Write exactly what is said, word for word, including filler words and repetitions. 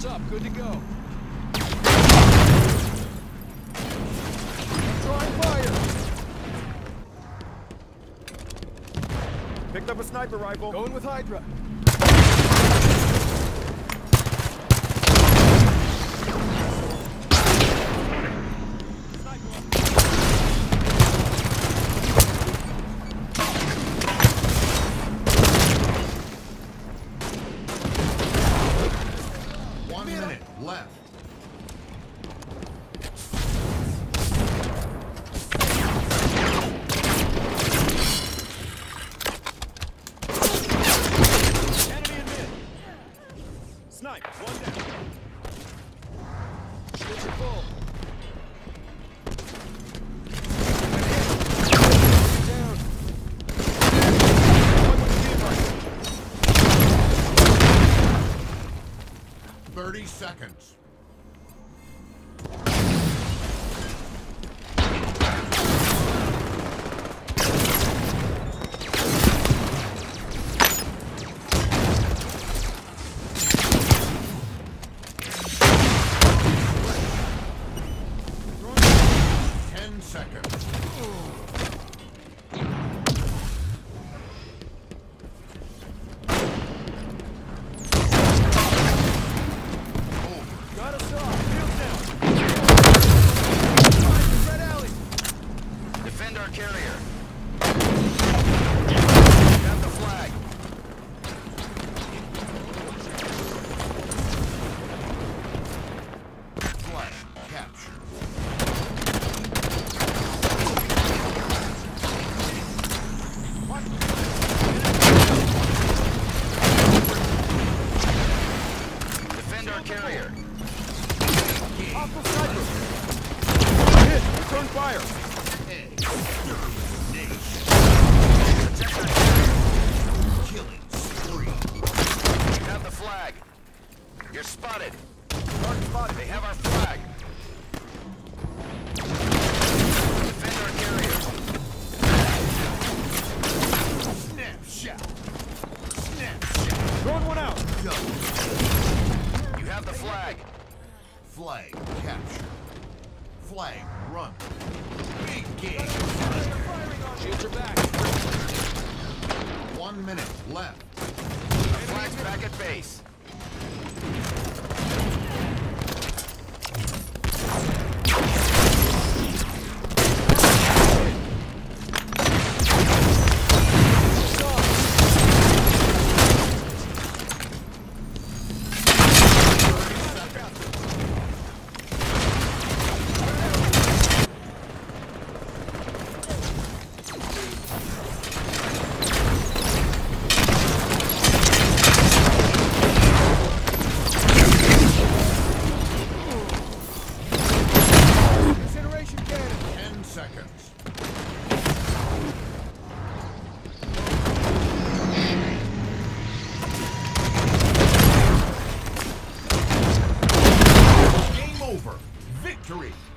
Shields up, good to go. Drawing fire. Picked up a sniper rifle. Going with Hydra. One minute left. Enemy in mid. Snipe, one down. Shields are full. Down. One with the team rifle. Thirty seconds. Ten seconds. Got us off. Shields down. Red alley. Defend our carrier. Got the flag. Flag captured. Defend our carrier. Hostile sniper. Hit. Return fire. Protect our carrier. Killing spree. You have the flag. You're spotted. Target spotted. They have our flag. Defend our carrier. Snapshot. Snapshot. Throwing one out. Go. You have the flag. Flag captured. Flag run. Big game. Shields are back. One minute left. The flag's back at base. Incineration cannon. Ten seconds. Game over. Victory.